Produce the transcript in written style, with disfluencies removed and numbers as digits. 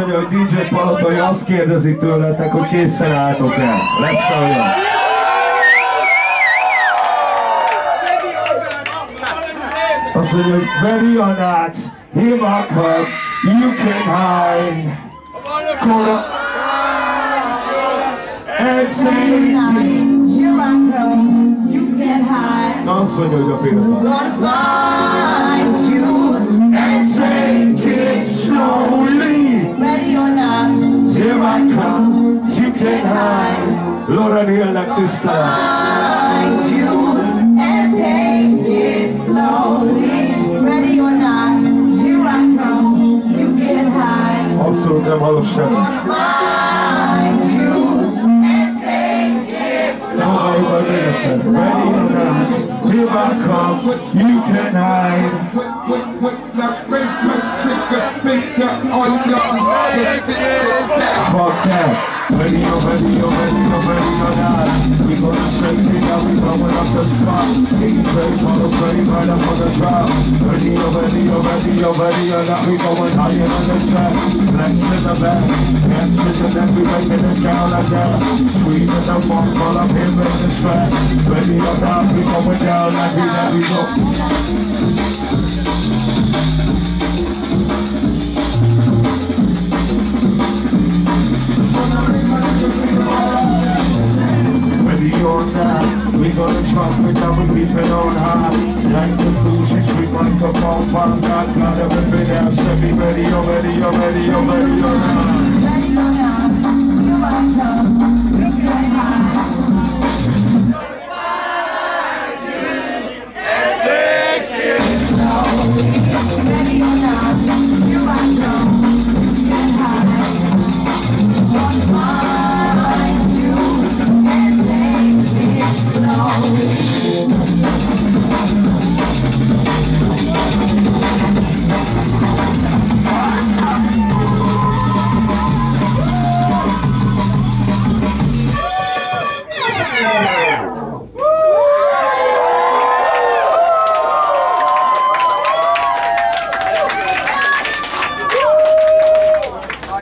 mondja, hogy DJ Palotai azt kérdezi tőletek, hogy készen álltok-e. Lesz olyan. Azt mondja, hogy ready or not, here I come, you can hide. Kora. And take here I come, you can hide. Na azt mondja, hogy a pillanat. Gonna find you and take it slowly. Ready or not, Here I come, you can hide. Lauren Hillnek tisztelet. find you and take it slowly. Ready or not, here I come, you can hide. Abszolút nem hallok semmit. Gonna find you and take it slowly. Ready or not, here I come, you can hide. Fuck that. Ready or not, we gonna shake it out, we blowing up the spot. Ready, right up on the drop. Ready or not, we going higher on the track. Left to the back, left to the left, we breaking it down like that. Squeezing the funk while I'm here in the track. Ready or not, we going down like we go. Ready or not, we gonna drop it down, we keep it on high. Like the Fuji Street microphone, pop, gotta rip it out. Chevy, ready or not. Ready or not, here I come, you can hide. Take it slowly. Ready or not, here I come, you can hide. Gonna find you and take it slowly.